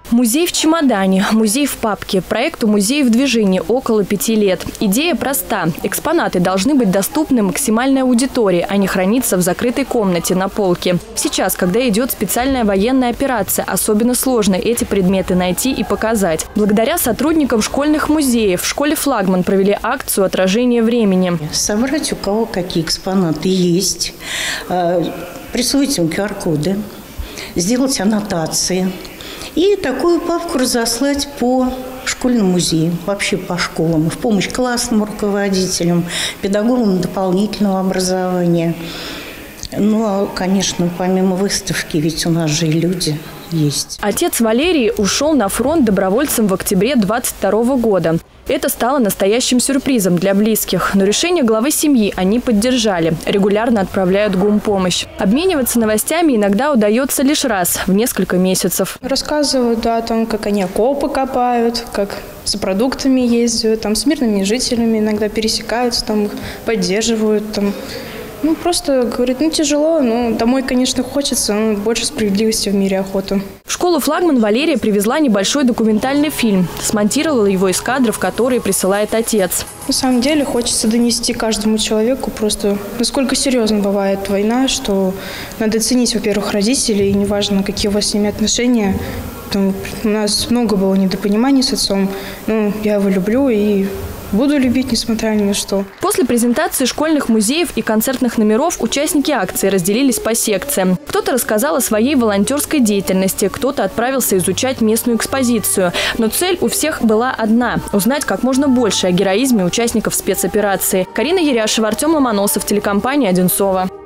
Музей в чемодане, музей в папке. Проекту «Музей в движении» около 5 лет. Идея проста. Экспонаты должны быть доступны максимальной аудитории, а не храниться в закрытой комнате на полке. Сейчас, когда идет специальная военная операция, особенно сложно эти предметы найти и показать. Благодаря сотрудникам школьных музеев в школе «Флагман» провели акцию «Отражение времени». Собрать, у кого какие экспонаты есть, присвоить им QR-коды, сделать аннотации. И такую папку разослать по школьным музеям, вообще по школам, в помощь классным руководителям, педагогам дополнительного образования. Ну, а, конечно, помимо выставки, ведь у нас же и люди есть. Отец Валерий ушел на фронт добровольцем в октябре 22 года. Это стало настоящим сюрпризом для близких. Но решение главы семьи они поддержали. Регулярно отправляют гумпомощь. Обмениваться новостями иногда удается лишь раз в несколько месяцев. Рассказывают, да, о том, как они окопы копают, как за продуктами ездят, там, с мирными жителями иногда пересекаются, там, их поддерживают, там. Ну, просто говорит, тяжело, но домой, конечно, хочется, но больше справедливости в мире охота. В школу «Флагман» Валерия привезла небольшой документальный фильм. Смонтировала его из кадров, которые присылает отец. На самом деле хочется донести каждому человеку просто, насколько серьезно бывает война, что надо ценить, во-первых, родителей, и неважно, какие у вас с ними отношения. У нас много было недопониманий с отцом, но я его люблю и буду любить, несмотря ни на что. После презентации школьных музеев и концертных номеров участники акции разделились по секциям. Кто-то рассказал о своей волонтерской деятельности, кто-то отправился изучать местную экспозицию. Но цель у всех была одна – узнать как можно больше о героизме участников спецоперации. Карина Еряшева, Артем Ломоносов, телекомпания «Одинцово».